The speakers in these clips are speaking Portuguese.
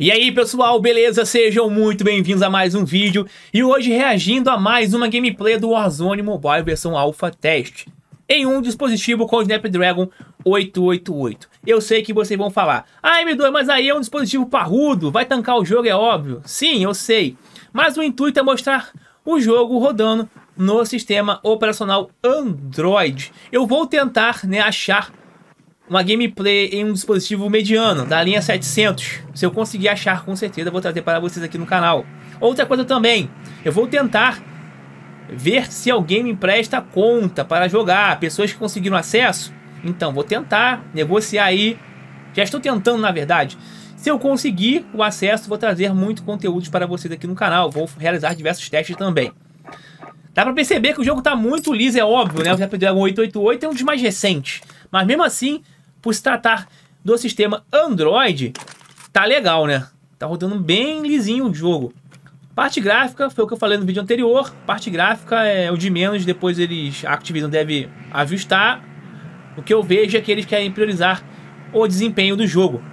E aí pessoal, beleza? Sejam muito bem-vindos a mais um vídeo. E hoje reagindo a mais uma gameplay do Warzone Mobile versão Alpha Test em um dispositivo com o Snapdragon 888. Eu sei que vocês vão falar: ah, M2, mas aí é um dispositivo parrudo, vai tancar o jogo, é óbvio. Sim, eu sei. Mas o intuito é mostrar o jogo rodando no sistema operacional Android. Eu vou tentar, achar uma gameplay em um dispositivo mediano, da linha 700. Se eu conseguir achar, com certeza eu vou trazer para vocês aqui no canal. Outra coisa também, eu vou tentar ver se alguém me empresta conta para jogar. Pessoas que conseguiram acesso, então vou tentar negociar aí. Já estou tentando, na verdade. Se eu conseguir o acesso, vou trazer muito conteúdo para vocês aqui no canal. Vou realizar diversos testes também. Dá pra perceber que o jogo tá muito liso, é óbvio, né? O Snapdragon 888 é um dos mais recentes. Mas mesmo assim, por se tratar do sistema Android, tá legal, né? Tá rodando bem lisinho o jogo. Parte gráfica, foi o que eu falei no vídeo anterior. Parte gráfica é o de menos, depois a Activision deve ajustar. O que eu vejo é que eles querem priorizar o desempenho do jogo.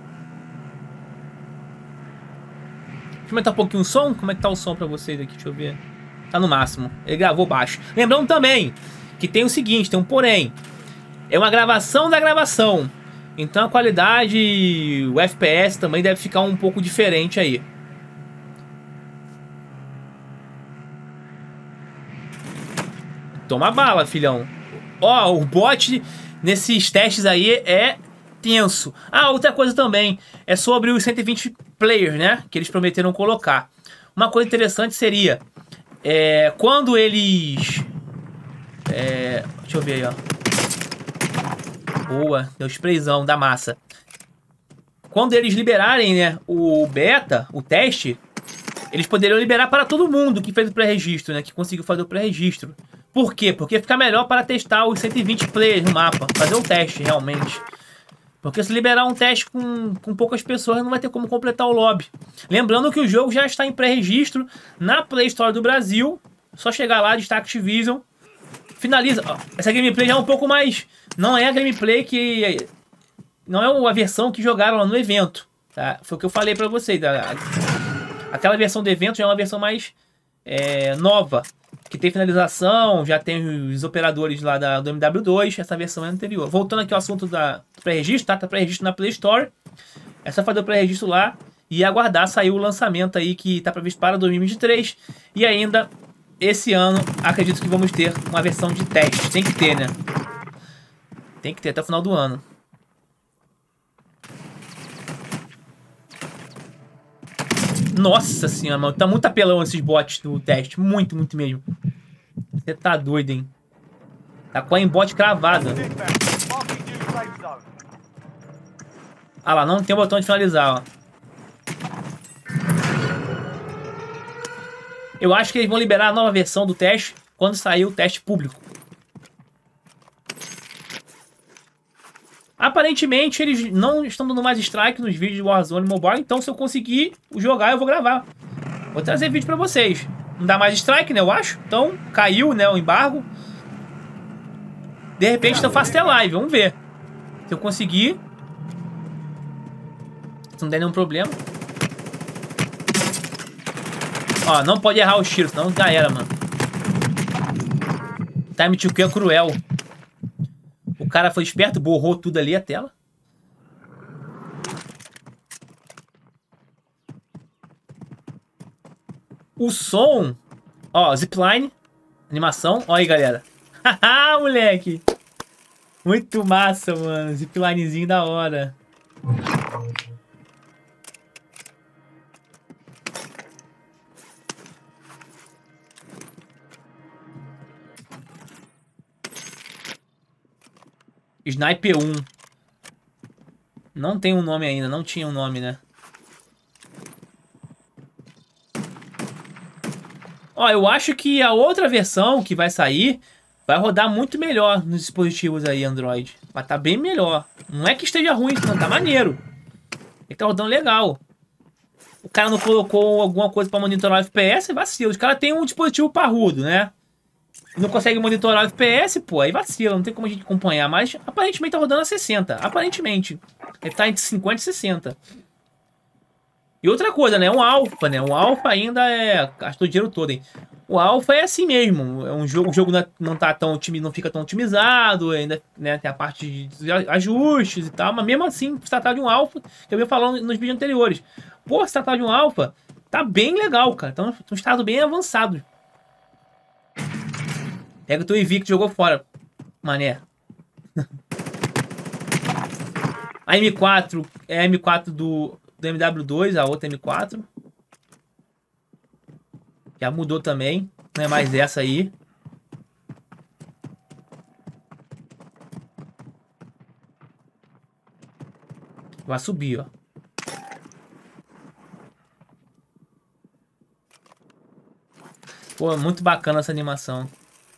Deixa eu aumentar um pouquinho o som. Como é que tá o som pra vocês aqui? Deixa eu ver. Tá no máximo. Ele gravou baixo. Lembrando também que tem o seguinte, tem um porém. É uma gravação da gravação. Então a qualidade, o FPS também deve ficar um pouco diferente aí. Toma bala, filhão. Ó, o bot nesses testes aí é tenso. Ah, outra coisa também é sobre os 120 players, né? Que eles prometeram colocar. Uma coisa interessante seria... quando eles... deixa eu ver aí, ó. Boa, deu sprayzão da massa. Quando eles liberarem, né, o beta, o teste, eles poderiam liberar para todo mundo que fez o pré-registro, né, que conseguiu fazer o pré-registro. Por quê? Porque fica melhor para testar os 120 players no mapa, fazer o teste realmente. Porque se liberar um teste com poucas pessoas, não vai ter como completar o lobby. Lembrando que o jogo já está em pré-registro na Play Store do Brasil. Só chegar lá, destaque Activision, finaliza. Ó, essa gameplay já é um pouco mais... Não é a gameplay que... Não é a versão que jogaram lá no evento, tá? Foi o que eu falei pra vocês. Aquela versão do evento já é uma versão mais nova. Que tem finalização, já tem os operadores lá do MW2. Essa versão é anterior. Voltando aqui ao assunto do pré-registro, tá? Tá pré-registro na Play Store. É só fazer o pré-registro lá e aguardar sair o lançamento aí que tá previsto para 2023. E ainda... Esse ano, acredito que vamos ter uma versão de teste. Tem que ter, né? Tem que ter até o final do ano. Nossa senhora, mano. Tá muito apelão esses bots do teste. Muito, muito mesmo. Você tá doido, hein? Tá com a aimbot cravada. Ah lá, não tem o botão de finalizar, ó. Eu acho que eles vão liberar a nova versão do teste quando sair o teste público. Aparentemente eles não estão dando mais strike nos vídeos de Warzone Mobile. Então se eu conseguir jogar, eu vou gravar. Vou trazer vídeo pra vocês. Não dá mais strike, né, eu acho. Então caiu, né, o embargo. De repente eu faço até live, vamos ver. Se eu conseguir. Se não der nenhum problema. Ó, não pode errar os tiros, senão já era, mano. Time to kill é cruel. O cara foi esperto, borrou tudo ali, a tela. O som... Ó, zipline. Animação. Ó aí, galera. Haha, moleque. Muito massa, mano. Ziplinezinho da hora. Sniper 1. Não tem um nome ainda. Não tinha um nome, né? Ó, eu acho que a outra versão que vai sair vai rodar muito melhor nos dispositivos aí Android. Vai estar bem melhor. Não é que esteja ruim, não. Tá maneiro. Ele tá rodando legal. O cara não colocou alguma coisa pra monitorar o FPS, vacila. Os caras têm um dispositivo parrudo, né? Não consegue monitorar o FPS, pô, aí vacila, não tem como a gente acompanhar. Mas aparentemente tá rodando a 60, aparentemente. Ele tá entre 50 e 60. E outra coisa, né? Um alfa, né? O alfa ainda é... Gastou dinheiro todo, hein? O alfa é assim mesmo. É um jogo, o jogo não tá tão não fica tão otimizado, ainda, né? Tem a parte de ajustes e tal, mas mesmo assim, se tratar de um alfa, eu venho falando nos vídeos anteriores. Pô, se tratar de um alfa, tá bem legal, cara. Tá um estado bem avançado. Pega o teu Invicto, jogou fora, mané. A M4 é a M4 do MW2, a outra M4. Já mudou também, não é mais essa aí. Vai subir, ó. Pô, muito bacana essa animação.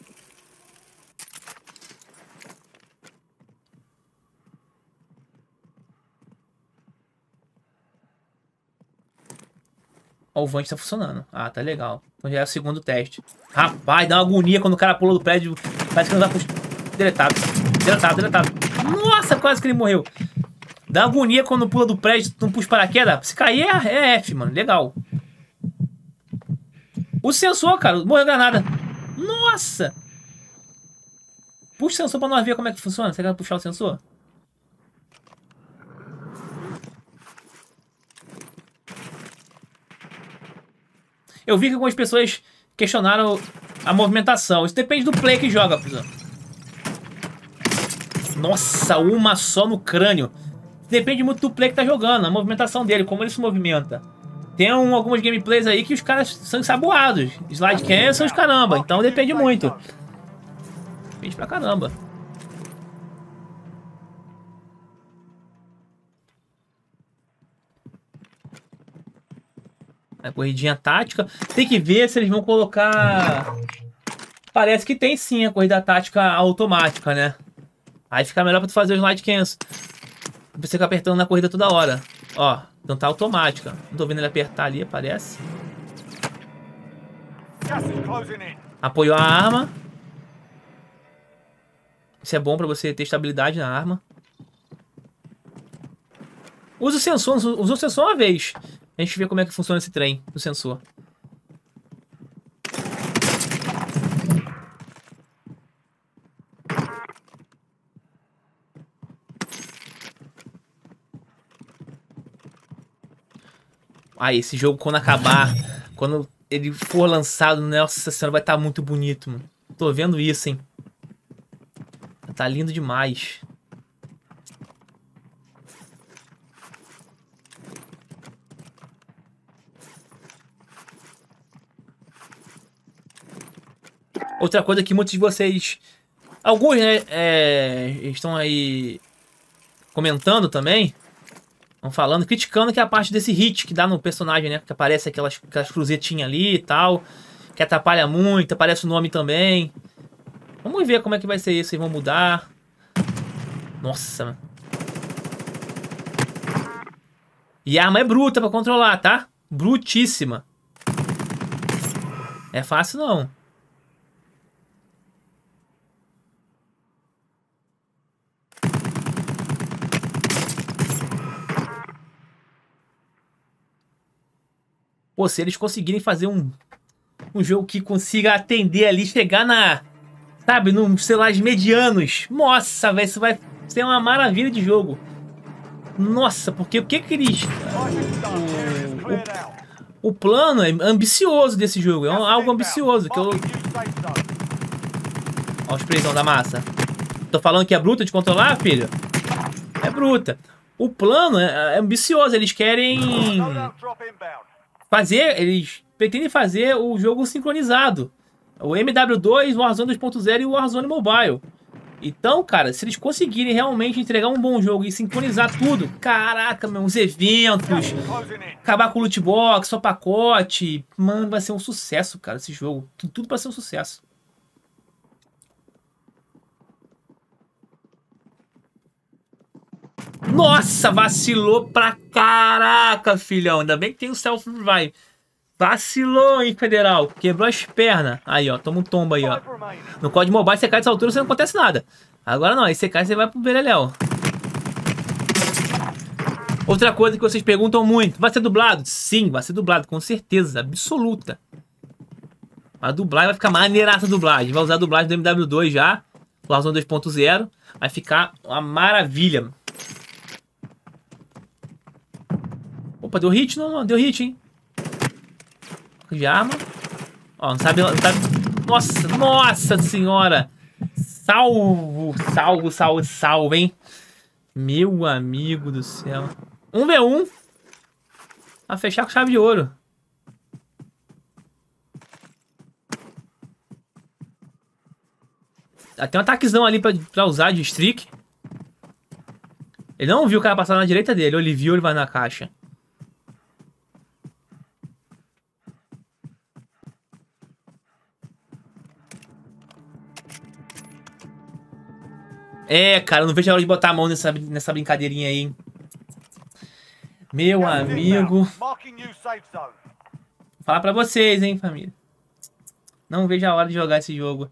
Ó, o Vant tá funcionando. Ah, tá legal. Então já é o segundo teste. Rapaz, dá uma agonia quando o cara pula do prédio. Parece que não dá pra... Deletado. Deletado, deletado. Nossa, quase que ele morreu. Dá agonia quando pula do prédio, não puxa paraquedas. Se cair é F, mano. Legal. O sensor, cara. Morreu granada. Nossa. Puxa o sensor pra nós ver como é que funciona. Você quer puxar o sensor? Eu vi que algumas pessoas questionaram a movimentação. Isso depende do play que joga, pessoal. Nossa, uma só no crânio. Depende muito do play que tá jogando, a movimentação dele, como ele se movimenta. Tem algumas gameplays aí que os caras são ensaboados. Slide cancel os caramba, então depende muito. Depende pra caramba. A corridinha tática. Tem que ver se eles vão colocar... Parece que tem sim a corrida tática automática, né? Aí fica melhor pra tu fazer o slide cancel. Não precisa ficar apertando na corrida toda hora. Ó, então tá automática. Não tô vendo ele apertar ali, parece. Apoiou a arma. Isso é bom pra você ter estabilidade na arma. Usa o sensor, usa o sensor uma vez. A gente vê como é que funciona esse trem do sensor. Ah, esse jogo quando acabar, quando ele for lançado, nossa senhora, vai estar muito bonito, mano. Tô vendo isso, hein. Tá lindo demais. Outra coisa que muitos de vocês... Alguns, né, estão aí comentando também. Estão falando, criticando que é a parte desse hit que dá no personagem, né? Que aparece aquelas cruzetinhas ali e tal. Que atrapalha muito, aparece o nome também. Vamos ver como é que vai ser isso. Eles vão mudar. Nossa. E a arma é bruta pra controlar, tá? Brutíssima. É fácil não. Pô, se eles conseguirem fazer um jogo que consiga atender ali, chegar na... Sabe, nos celulares medianos. Nossa, velho, isso vai ser uma maravilha de jogo. Nossa, porque o que que eles... O plano é ambicioso desse jogo. É algo ambicioso que eu... Ó, os sprayzão da massa. Tô falando que é bruta de controlar, filho? É bruta. O plano é ambicioso. Eles querem... Eles pretendem fazer o jogo sincronizado. O MW2, o Warzone 2.0 e o Warzone Mobile. Então, cara, se eles conseguirem realmente entregar um bom jogo e sincronizar tudo, caraca, meu, os eventos, acabar com o loot box, só pacote, mano, vai ser um sucesso, cara, esse jogo. Tem tudo pra ser um sucesso. Nossa, vacilou pra caraca, filhão. Ainda bem que tem o self-revive. Vacilou, hein, Federal. Quebrou as pernas. Aí, ó. Toma um tombo aí, ó. No COD Mobile, você cai dessa altura, você não acontece nada. Agora não. Aí você cai, você vai pro beleléu. Outra coisa que vocês perguntam muito, vai ser dublado? Sim, vai ser dublado, com certeza, absoluta. A dublagem vai ficar maneiraça a dublagem. Vai usar a dublagem do MW2 já, Warzone 2.0. Vai ficar uma maravilha. Opa, deu hit? Não, deu hit, hein? De arma. Ó, não sabe... Nossa senhora! Salvo, hein? Meu amigo do céu. 1v1. Vai fechar com chave de ouro. Tem um ataquezão ali pra usar de streak. Ele não viu o cara passar na direita dele. Ou ele viu, ele vai na caixa. É, cara, eu não vejo a hora de botar a mão nessa brincadeirinha aí, hein? Meu amigo. Vou falar pra vocês, hein, família. Não vejo a hora de jogar esse jogo.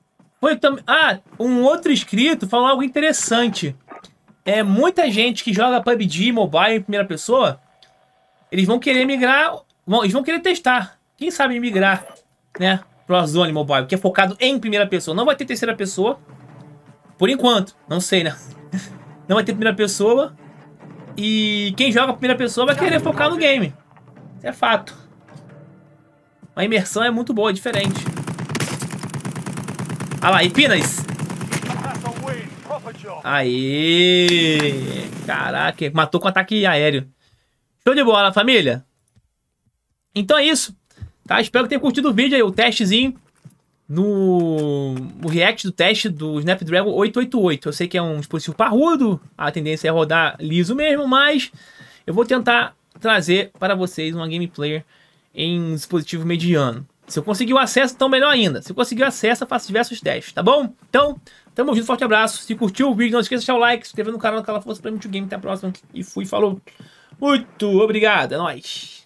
Um outro inscrito falou algo interessante. Muita gente que joga PUBG Mobile em primeira pessoa, eles vão querer migrar, eles vão querer testar. Quem sabe migrar, né, pro Warzone Mobile, que é focado em primeira pessoa. Não vai ter terceira pessoa, por enquanto. Não sei, né? Não vai ter primeira pessoa. E quem joga primeira pessoa vai querer focar no game. Isso é fato. A imersão é muito boa, é diferente. Ah lá, Empinas. Aê! Caraca, matou com ataque aéreo. Show de bola, família. Então é isso, tá? Espero que tenham curtido o vídeo aí, o testezinho o react do teste do Snapdragon 888. Eu sei que é um dispositivo parrudo, a tendência é rodar liso mesmo, mas eu vou tentar trazer para vocês uma gameplay em um dispositivo mediano. Se eu conseguir o acesso, então melhor ainda. Se eu conseguir o acesso, eu faço diversos testes, tá bom? Então, tamo junto, forte abraço. Se curtiu o vídeo, não esqueça de deixar o like, se inscrever no canal, Cala Força pra Muito Game. Até a próxima. E fui, falou. Muito obrigado, é nóis.